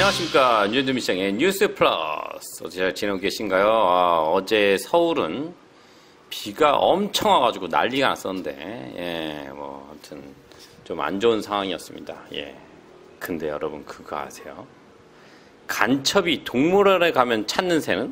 안녕하십니까. 뉴스 미션의 뉴스 플러스. 어떻게 잘 지내고 계신가요? 어제 서울은 비가 엄청 와가지고 난리가 났었는데, 아무튼 좀 안 좋은 상황이었습니다. 근데 여러분 그거 아세요? 간첩이 동물원에 가면 찾는 새는?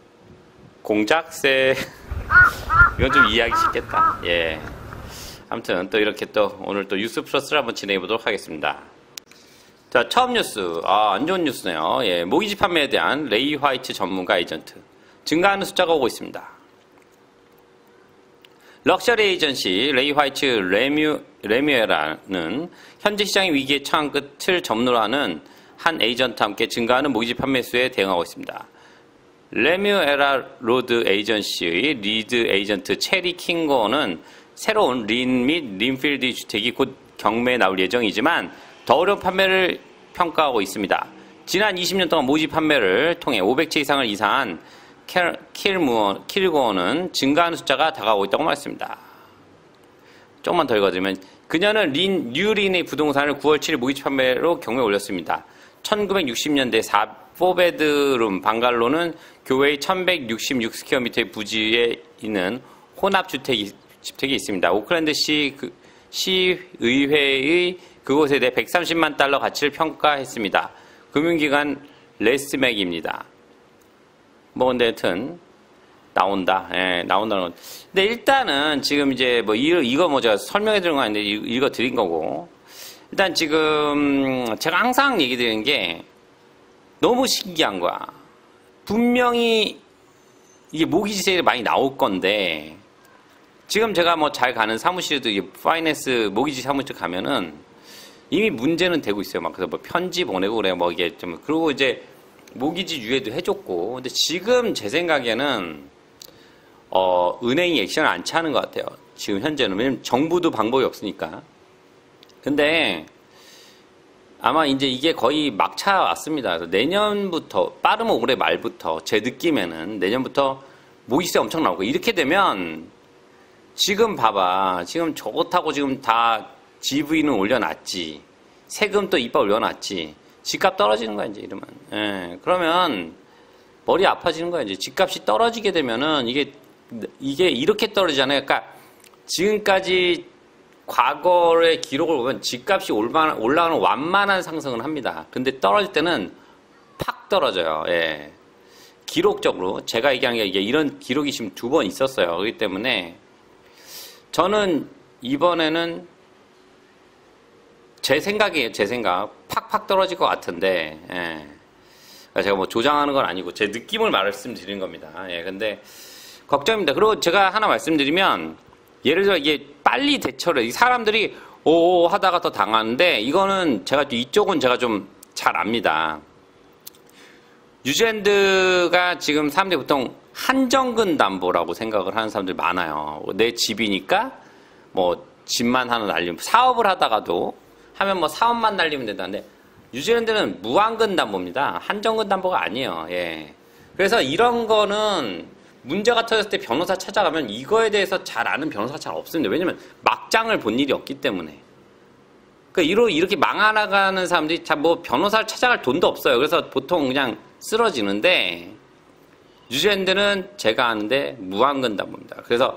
공작새. 이건 좀 이해하기 쉽겠다. 아무튼 또 이렇게 또 오늘 또 뉴스 플러스를 한번 진행해 보도록 하겠습니다. 자, 처음 뉴스. 안 좋은 뉴스네요. 모기지 판매에 대한 레이 화이트 전문가 에이전트. 증가하는 숫자가 오고 있습니다. 럭셔리 에이전시 레이 화이트 레뮤에라는 현재 시장의 위기에 처한 끝을 접로하는 한 에이전트와 함께 증가하는 모기지 판매 수에 대응하고 있습니다. 레뮤에라 로드 에이전시의 리드 에이전트 체리 킹고는 새로운 린 및 린필드 주택이 곧 경매에 나올 예정이지만 더 어려운 판매를 평가하고 있습니다. 지난 20년 동안 모집 판매를 통해 500채 이상을 이상한 킬고어는 증가하는 숫자가 다가오고 있다고 말했습니다. 조금만 더 읽어드리면 그녀는 뉴린의 부동산을 9월 7일 모집 판매로 경매에 올렸습니다. 1960년대 4베드룸 방갈로는 교외의 1166스퀘어미터의 부지에 있는 혼합주택이 있습니다. 오클랜드 시의회의 그곳에 대해 130만 달러 가치를 평가했습니다. 금융기관 레스맥입니다. 근데 하여튼, 나온다. 나온다는 건. 근데 일단은 지금 이제 이거 제가 설명해 드린 거 아닌데 읽어 드린 거고. 일단 지금 제가 항상 얘기 드리는 게 너무 신기한 거야. 분명히 이게 모기지 세일이 많이 나올 건데, 지금 제가 잘 가는 사무실에도 파이낸스 모기지 사무실 가면은 이미 문제는 되고 있어요. 그래서 편지 보내고 그래요. 이게 좀, 그리고 이제 모기지 유예도 해줬고. 근데 지금 제 생각에는, 은행이 액션을 안 취하는 것 같아요. 지금 현재는. 왜냐면 정부도 방법이 없으니까. 근데 아마 이제 이게 거의 막차 왔습니다. 그래서 내년부터, 빠르면 올해 말부터, 제 느낌에는 내년부터 모기세 엄청 나오고. 이렇게 되면 지금 봐봐. 지금 좋다고 지금 다 GV는 올려놨지. 세금 또 이빨 올려놨지. 집값 떨어지는 거야, 이제 이러면. 그러면 머리 아파지는 거야, 이제. 집값이 떨어지게 되면은 이게 이렇게 떨어지잖아요. 그러니까 지금까지 과거의 기록을 보면 집값이 올라가는 완만한 상승을 합니다. 근데 떨어질 때는 팍 떨어져요. 기록적으로. 제가 얘기한 게 이런 기록이 지금 2번 있었어요. 그렇기 때문에 저는 이번에는 제 생각이에요. 제 생각. 팍팍 떨어질 것 같은데, 그러니까 제가 조장하는 건 아니고 제 느낌을 말씀드리는 겁니다. 근데 걱정입니다. 그리고 제가 하나 말씀드리면, 예를 들어 이게 빨리 대처를, 사람들이 오오 하다가 더 당하는데, 이거는 이쪽은 제가 좀 잘 압니다. 뉴질랜드가 지금 사람들이 보통 한정근 담보라고 생각을 하는 사람들이 많아요. 내 집이니까 집만 하나 날리면, 사업을 하다가도 하면 사업만 날리면 된다는데, 뉴질랜드는 무한근 담보입니다. 한정근 담보가 아니에요. 그래서 이런 거는 문제가 터졌을 때 변호사 찾아가면 이거에 대해서 잘 아는 변호사가 잘 없습니다. 왜냐면 막장을 본 일이 없기 때문에. 그러니까 이렇게 망하나가는 사람들이 변호사를 찾아갈 돈도 없어요. 그래서 보통 그냥 쓰러지는데, 뉴질랜드는 제가 아는데 무한근 담보입니다. 그래서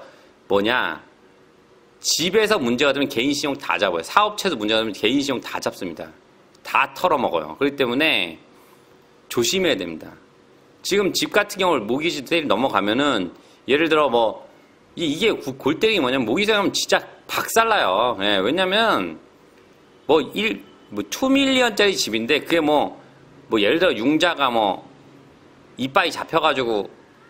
집에서 문제가 되면 개인신용 다 잡아요. 사업체에서 문제가 되면 개인신용 다 잡습니다. 다 털어먹어요. 그렇기 때문에 조심해야 됩니다. 지금 집 같은 경우는 모기지 세일 넘어가면은, 예를 들어 이게 골때리기 뭐냐면, 모기지 하면 진짜 박살나요. 왜냐면 2밀리언짜리 집인데, 그게 예를 들어 융자가 이빨이 잡혀가지고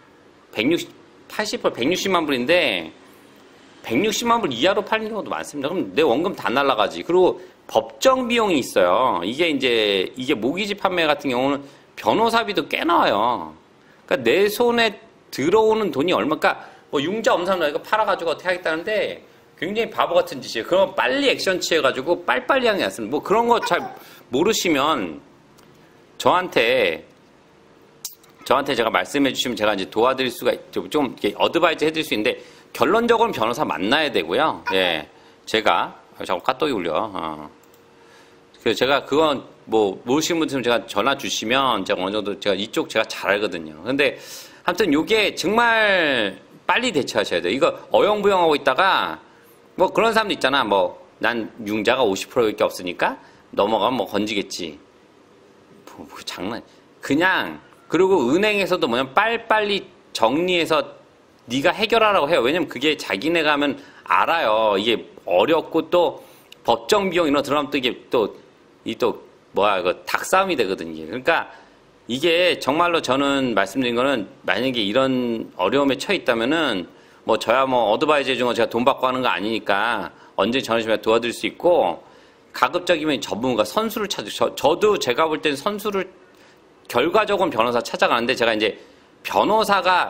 160만 불인데 160만 불 이하로 팔는 경우도 많습니다. 그럼 내 원금 다 날라가지. 그리고 법정 비용이 있어요. 이게 모기지 판매 같은 경우는 변호사비도 꽤 나와요. 그러니까 내 손에 들어오는 돈이 얼마까, 융자 없는 사람들 이거 팔아가지고 어떻게 하겠다는데 굉장히 바보 같은 짓이에요. 그러면 빨리 액션 취해가지고 빨리빨리 하는 게 낫습니다. 그런 거 잘 모르시면 저한테 제가 말씀해 주시면 제가 이제 도와드릴 수가 좀 이렇게 어드바이즈 해드릴 수 있는데, 결론적으로는 변호사 만나야 되고요. 제가 자꾸 카톡이 울려. 그래서 제가 그건 뭐 모르시는 분들은 제가 전화 주시면 제가 어느 정도 제가 이쪽 제가 잘 알거든요. 근데 아무튼 요게 정말 빨리 대처하셔야 돼요. 이거 어영부영하고 있다가 뭐 그런 사람도 있잖아. 뭐 난 융자가 50%밖에 없으니까 넘어가면 뭐 건지겠지. 뭐 장난. 그냥 그리고 은행에서도 뭐냐면 빨리빨리 정리해서 네가 해결하라고 해요. 왜냐면 그게 자기네가 하면 알아요. 이게 어렵고 또 법정 비용 이런 거 들어가면 또 이게 이거 닭싸움이 되거든요. 이게. 그러니까 이게 정말로 저는 말씀드린 거는 만약에 이런 어려움에 처해 있다면은 뭐 저야 뭐 어드바이저 중에 제가 돈 받고 하는 거 아니니까 언제 전화주시면 도와드릴 수 있고 가급적이면 전문가 선수를 저도 제가 볼 때는 선수를 결과적으로 변호사 찾아가는데 제가 이제 변호사나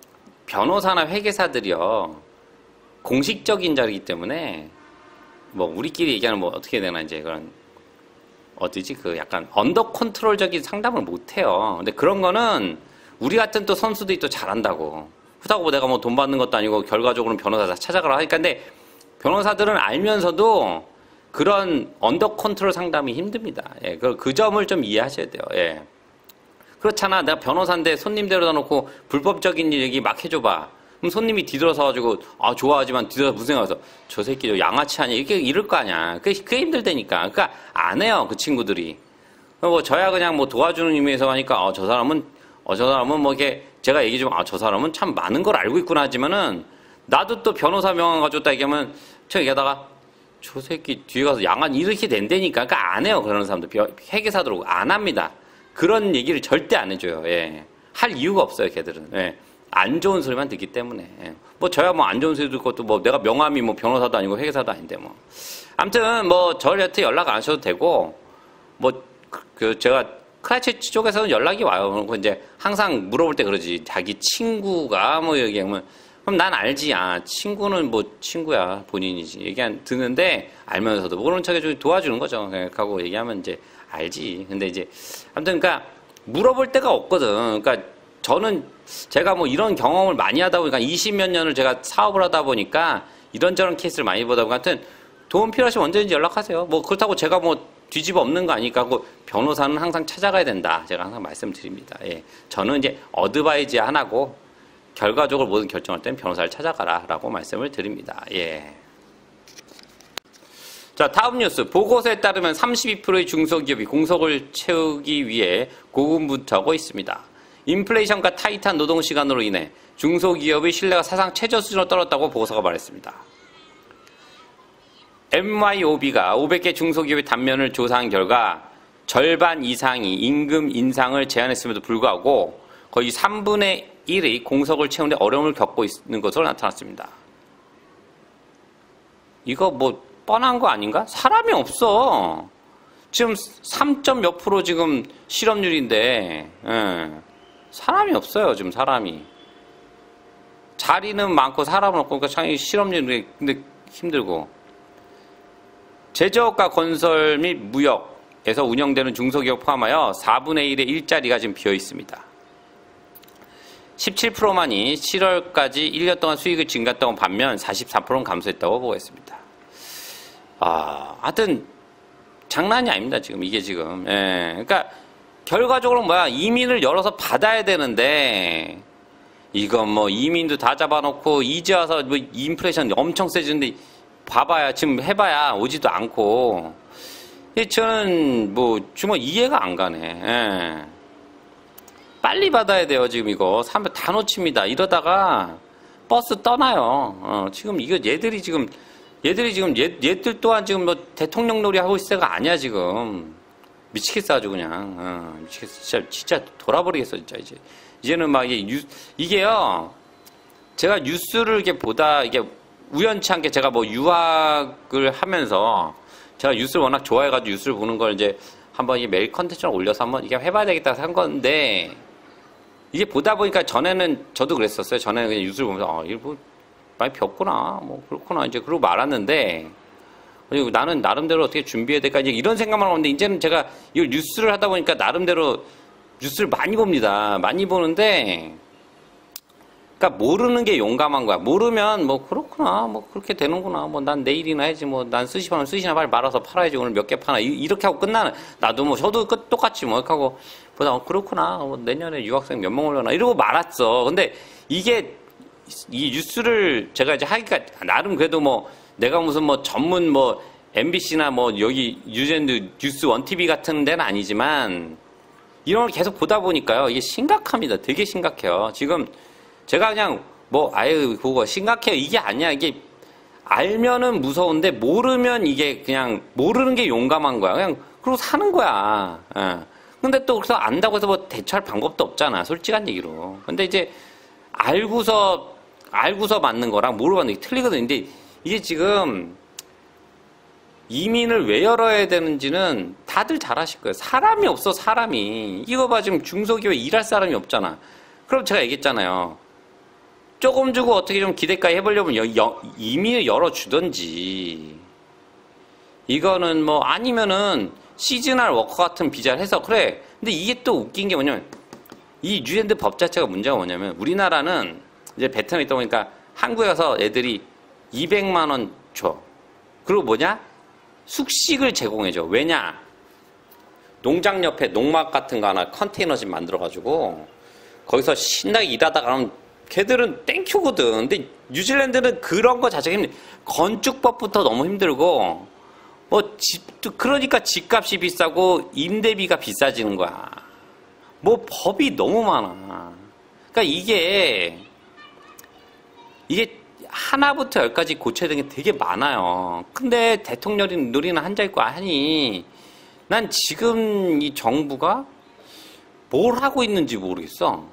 회계사들이요 공식적인 자리이기 때문에 뭐 우리끼리 얘기하는 뭐 어떻게 되나 이제 그런 어디지 그 약간 언더 컨트롤적인 상담을 못 해요. 근데 그런 거는 우리 같은 또 선수들이 또 잘한다고. 그렇다고 내가 뭐 돈 받는 것도 아니고 결과적으로는 변호사 찾아가라 하니까 근데 변호사들은 알면서도 그런 언더 컨트롤 상담이 힘듭니다. 예, 그 점을 좀 이해하셔야 돼요. 예. 그렇잖아. 내가 변호사인데 손님 데려다 놓고 불법적인 얘기 막 해줘봐. 그럼 손님이 뒤돌아서가지고 아 좋아하지만 뒤돌아서 무슨 생각해서 저 새끼 저 양아치 아니야 이렇게 이럴 거 아니야. 그게 힘들다니까. 그러니까 안 해요 그 친구들이. 뭐 저야 그냥 뭐 도와주는 의미에서 하니까 저 사람은 뭐 이렇게 제가 얘기 좀 저 사람은 참 많은 걸 알고 있구나 하지만은 나도 또 변호사 명함 가지고 딱 얘기하면 저 얘기하다가 저 새끼 뒤에 가서 양아 이렇게 된다니까. 그러니까 안 해요 그런 사람들. 회계사들 안 합니다. 그런 얘기를 절대 안 해줘요. 예. 할 이유가 없어요 걔들은. 예. 안 좋은 소리만 듣기 때문에. 예. 뭐 저야 뭐 안 좋은 소리 듣고 또 뭐 내가 명함이 뭐 변호사도 아니고 회계사도 아닌데 뭐. 아무튼 뭐 저한테 연락 안 하셔도 되고 뭐 그 제가 크라이처치 쪽에서는 연락이 와요. 그리고 이제 항상 물어볼 때 그러지. 자기 친구가 뭐 얘기하면 그럼 난 알지. 친구는 뭐 친구야 본인이지. 듣는데 알면서도 모르는 척해주고 도와주는 거죠. 하고 얘기하면 이제 알지. 근데 이제 아무튼 그러니까 물어볼 데가 없거든. 그러니까 저는 제가 뭐 이런 경험을 많이 하다 보니까 20몇 년을 제가 사업을 하다 보니까 이런저런 케이스를 많이 보다 보니까 하여튼 도움 필요하시면 언제든지 연락하세요. 뭐 그렇다고 제가 뭐 뒤집어 엎는 거 아니까 그 변호사는 항상 찾아가야 된다. 제가 항상 말씀드립니다. 예. 저는 이제 어드바이즈 하나고 결과적으로 모든 결정할 때는 변호사를 찾아가라 라고 말씀을 드립니다. 예. 자, 다음 뉴스. 보고서에 따르면 32%의 중소기업이 공석을 채우기 위해 고군분투하고 있습니다. 인플레이션과 타이트한 노동시간으로 인해 중소기업의 신뢰가 사상 최저 수준으로 떨어졌다고 보고서가 말했습니다. MYOB가 500개 중소기업의 단면을 조사한 결과 절반 이상이 임금 인상을 제안했음에도 불구하고 거의 3분의 1이 공석을 채우는데 어려움을 겪고 있는 것으로 나타났습니다. 이거 뭐 뻔한 거 아닌가? 사람이 없어. 지금 3점 몇 프로 지금 실업률인데 사람이 없어요. 지금 사람이. 자리는 많고 사람은 없고 그러니까 참 실업률이 근데 힘들고. 제조업과 건설 및 무역에서 운영되는 중소기업 포함하여 4분의 1의 일자리가 지금 비어 있습니다. 17%만이 7월까지 1년 동안 수익을 증가했다고 반면 44%는 감소했다고 보고했습니다. 하여튼 장난이 아닙니다. 지금 이게 지금. 예. 그러니까 결과적으로 이민을 열어서 받아야 되는데 이건 뭐 이민도 다 잡아놓고 이제 와서 뭐 인플레이션 엄청 세지는데 봐봐야 지금 해봐야 오지도 않고 저는 뭐 정말 이해가 안 가네. 예. 빨리 받아야 돼요. 지금 이거 사면 다 놓칩니다. 이러다가 버스 떠나요. 지금 이거 얘들 또한 지금 뭐 대통령 놀이 하고 있을 때가 아니야 지금. 미치겠어 아주 그냥. 미치겠어. 진짜 돌아버리겠어 진짜 이제는 막 이게요. 제가 뉴스를 이렇게 보다 이게 우연치 않게 제가 뭐 유학을 하면서 제가 뉴스를 워낙 좋아해가지고 뉴스를 보는 걸 이제 한번 이 메일 컨텐츠를 올려서 한번 이게 해봐야 되겠다 한 건데 이게 보다 보니까 전에는 저도 그랬었어요. 전에는 그냥 뉴스를 보면서 이거 뭐 많이 폈구나 뭐 그렇구나 이제 그러고 말았는데 그리고 나는 나름대로 어떻게 준비해야 될까 이제 이런 생각만 하는데 이제는 제가 이 뉴스를 하다 보니까 나름대로 뉴스를 많이 봅니다. 많이 보는데 그러니까 모르는 게 용감한 거야. 모르면 뭐 그렇구나, 뭐 그렇게 되는구나, 뭐 난 내일이나 해야지, 뭐 난 스시파면 스시나 빨리 말아서 팔아야지, 오늘 몇 개 파나, 이렇게 하고 끝나는. 나도 뭐 저도 똑같이 뭐 이렇게 하고 보다 그렇구나, 뭐 내년에 유학생 몇 명 올려나 이러고 말았어. 근데 이게 이 뉴스를 제가 이제 하기가 나름 그래도 뭐 내가 무슨 뭐 전문 뭐 MBC나 뭐 여기 뉴젠드 뉴스 원TV 같은 데는 아니지만 이런 걸 계속 보다 보니까요, 이게 심각합니다. 되게 심각해요. 지금 제가 그냥 뭐 아유 그거 심각해요 이게 아니야. 이게 알면은 무서운데 모르면 이게 그냥 모르는 게 용감한 거야. 그냥 그러고 사는 거야. 예. 근데 또 그래서 안다고 해서 뭐 대처할 방법도 없잖아. 솔직한 얘기로. 근데 이제 알고서 맞는 거랑 모르고 맞는 게 틀리거든요. 근데 이게 지금 이민을 왜 열어야 되는지는 다들 잘 아실 거예요. 사람이 없어, 사람이. 이거 봐, 지금 중소기업에 일할 사람이 없잖아. 그럼 제가 얘기했잖아요. 조금 주고 어떻게 좀 기대까지 해보려면 이민을 열어주던지. 이거는 뭐, 아니면은 시즈널 워커 같은 비자를 해서, 그래. 근데 이게 또 웃긴 게 뭐냐면, 이 뉴질랜드 법 자체가 문제가 뭐냐면, 우리나라는 이제 베트남에 있다 보니까 한국에 가서 애들이 200만 원 줘. 그리고 뭐냐? 숙식을 제공해줘. 왜냐? 농장 옆에 농막 같은 거 하나 컨테이너집 만들어가지고 거기서 신나게 일하다가 그러면 걔들은 땡큐거든. 근데 뉴질랜드는 그런 거 자체가 힘들어. 건축법부터 너무 힘들고 뭐 집도 그러니까 집값이 비싸고 임대비가 비싸지는 거야. 뭐 법이 너무 많아. 그러니까 이게 하나부터 열까지 고쳐야 되는 게 되게 많아요. 근데 대통령이 누리는 한자 있고 하니 난 지금 이 정부가 뭘 하고 있는지 모르겠어.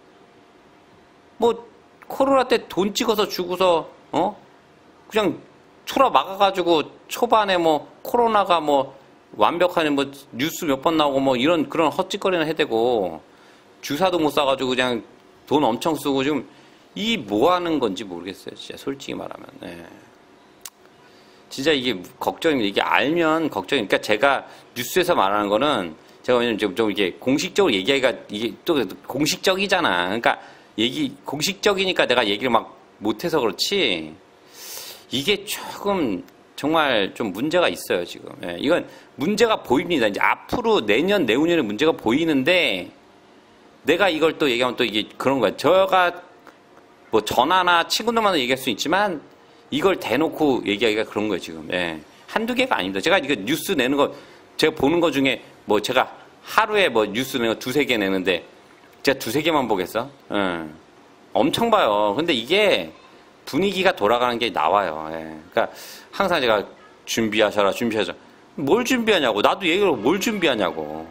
뭐 코로나 때 돈 찍어서 주고서 그냥 초라 막아가지고 초반에 뭐 코로나가 뭐 완벽하게 뭐 뉴스 몇 번 나오고 뭐 이런 그런 헛짓거리나 해대고 주사도 못 사가지고 그냥 돈 엄청 쓰고 지금 이 뭐 하는 건지 모르겠어요. 진짜 솔직히 말하면. 네. 진짜 이게 걱정입니다. 이게 알면 걱정이니까 제가 뉴스에서 말하는 거는 제가 왜냐면 좀 이게 공식적으로 얘기하기가 이게 또 공식적이잖아. 그러니까 공식적이니까 내가 얘기를 막 못해서 그렇지 이게 조금 정말 좀 문제가 있어요, 지금. 예, 이건 문제가 보입니다. 이제 앞으로 내년, 내후년에 문제가 보이는데 내가 이걸 또 얘기하면 또 이게 그런 거야. 제가 뭐 전화나 친구들만은 얘기할 수 있지만 이걸 대놓고 얘기하기가 그런 거예요, 지금. 예. 한두 개가 아닙니다. 제가 이거 뉴스 내는 거, 제가 보는 거 중에 뭐 제가 하루에 뭐 뉴스 내는 거 두세 개 내는데 제가 두세 개만 보겠어? 예. 엄청 봐요. 근데 이게 분위기가 돌아가는 게 나와요. 예. 그러니까 항상 제가 준비하셔라. 뭘 준비하냐고. 나도 얘기를 뭘 준비하냐고.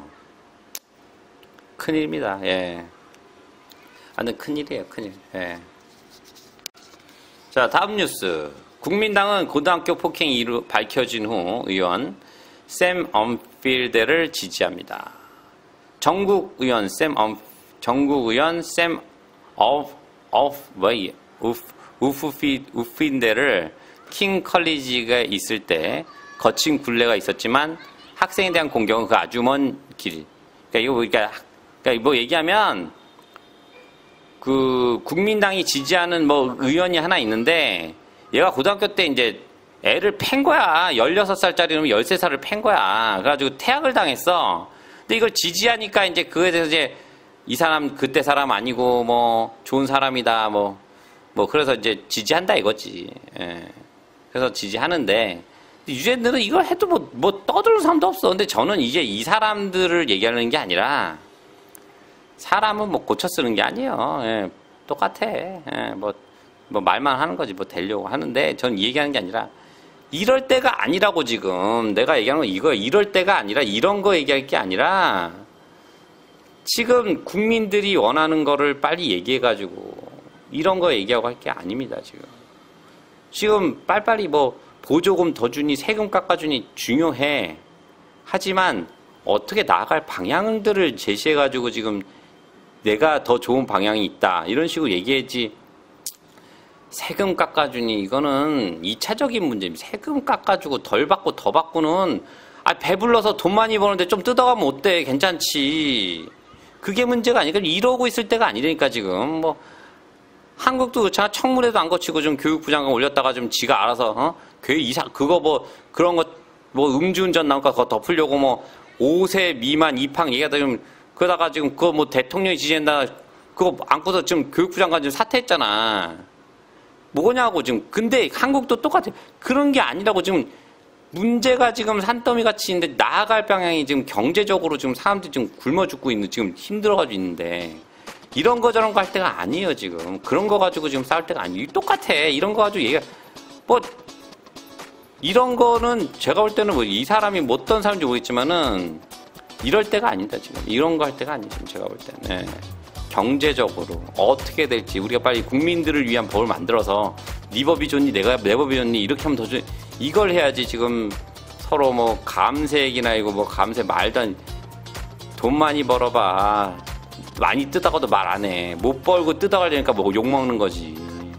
큰일입니다. 예. 완전 큰일이에요, 큰일. 예. 자, 다음 뉴스. 국민당은 고등학교 폭행이 밝혀진 후 의원 샘 엄필드를 지지합니다. 전국 의원 샘 우프핀데를 킹 컬리지가 있을 때 거친 굴레가 있었지만 학생에 대한 공격은 그 아주 먼 길. 그러니까 뭐 얘기하면 그 국민당이 지지하는 뭐 의원이 하나 있는데 얘가 고등학교 때 이제 애를 팬 거야. 16살짜리 놈이 13살을 팬 거야. 그래가지고 퇴학을 당했어. 근데 이걸 지지하니까 이제 그거에 대해서 이제 이 사람 그때 사람 아니고 뭐 좋은 사람이다 뭐 그래서 이제 지지한다 이거지. 예. 그래서 지지하는데 유죄들은 이걸 해도 뭐 떠들 사람도 없어. 근데 저는 이제 이 사람들을 얘기하는 게 아니라 사람은 뭐 고쳐 쓰는 게 아니에요. 예, 똑같아. 예, 뭐 말만 하는 거지. 뭐 되려고 하는데 전 얘기하는 게 아니라 이럴 때가 아니라고 지금 내가 얘기하는 건 이거 이럴 때가 아니라 이런 거 얘기할 게 아니라 지금 국민들이 원하는 거를 빨리 얘기해가지고 이런 거 얘기하고 할 게 아닙니다. 지금 빨리빨리 뭐 보조금 더 주니 세금 깎아주니 중요해. 하지만 어떻게 나아갈 방향들을 제시해가지고 지금 내가 더 좋은 방향이 있다 이런 식으로 얘기해야지. 세금 깎아주니 이거는 2차적인 문제입니다. 세금 깎아주고 덜 받고 더 받고는 배불러서 돈 많이 버는데 좀 뜯어가면 어때? 괜찮지. 그게 문제가 아니니까 이러고 있을 때가 아니라니까 지금 한국도 그렇잖아. 청문회도 안 거치고 좀 교육부 장관 올렸다가 좀 지가 알아서, 그거 뭐, 그런 거, 뭐 음주운전 나오니까 그거 덮으려고 뭐, 5세 미만 입학 얘기하다 좀, 그러다가 지금 그거 뭐 대통령이 지지한다, 그거 안고서 지금 교육부 장관 좀 사퇴했잖아. 뭐냐고 지금. 근데 한국도 똑같아. 그런 게 아니라고 지금 문제가 지금 산더미 같이 있는데 나아갈 방향이 지금 경제적으로 지금 사람들이 지금 굶어 죽고 있는, 지금 힘들어가지고 있는데 이런 거 저런 거 할 때가 아니에요, 지금. 그런 거 가지고 지금 싸울 때가 아니에요. 똑같아. 이런 거 가지고 얘가, 뭐, 이런 거는 제가 볼 때는 뭐 이 사람이 뭐 어떤 사람인지 모르겠지만은 이럴 때가 아니다, 지금. 이런 거 할 때가 아니죠, 지금 제가 볼 때는. 네. 경제적으로 어떻게 될지 우리가 빨리 국민들을 위한 법을 만들어서 네 법이 좋니 내 법이 좋니 이렇게 하면 더 좋. 이걸 해야지. 지금 서로 뭐 감세액이나 이거 뭐 감세 말도 안. 돈 많이 벌어봐. 많이 뜯어가도 말 안 해. 못 벌고 뜯어가려니까 뭐 욕먹는 거지.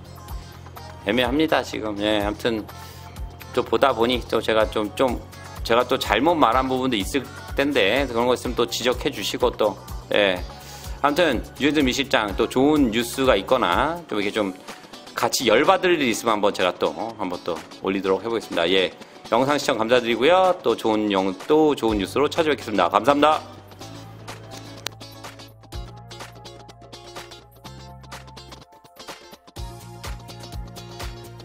애매합니다 지금. 예, 아무튼 또 보다 보니 또 제가 제가 또 잘못 말한 부분도 있을 텐데 그런 거 있으면 또 지적해 주시고 또. 예. 아무튼 유현수 미실장 또 좋은 뉴스가 있거나 좀 이렇게 좀 같이 열받을 일이 있으면 한번 제가 또 한번 또 올리도록 해보겠습니다. 예, 영상 시청 감사드리고요. 또 좋은 뉴스로 찾아뵙겠습니다. 감사합니다.